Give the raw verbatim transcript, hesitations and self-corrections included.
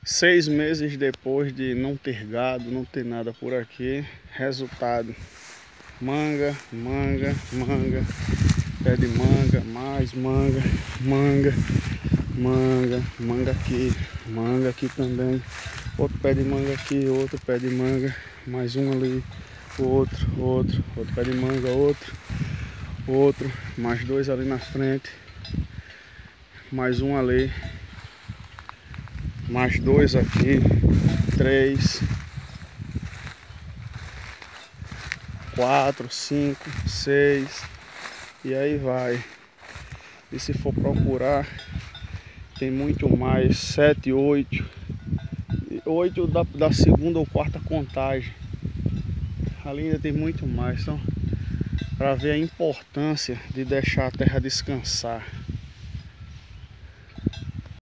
Seis meses depois de não ter gado, não ter nada por aqui, resultado: manga, manga, manga, pé de manga, mais manga, manga, manga, manga aqui, manga aqui também, outro pé de manga aqui, outro pé de manga, mais um ali, outro, outro, outro pé de manga, outro, outro, mais dois ali na frente, mais um ali, mais dois aqui, três, quatro, cinco, seis, e aí vai. E se for procurar, tem muito mais, sete, oito, oito da, da segunda ou quarta contagem. Ali ainda tem muito mais, então, para ver a importância de deixar a terra descansar.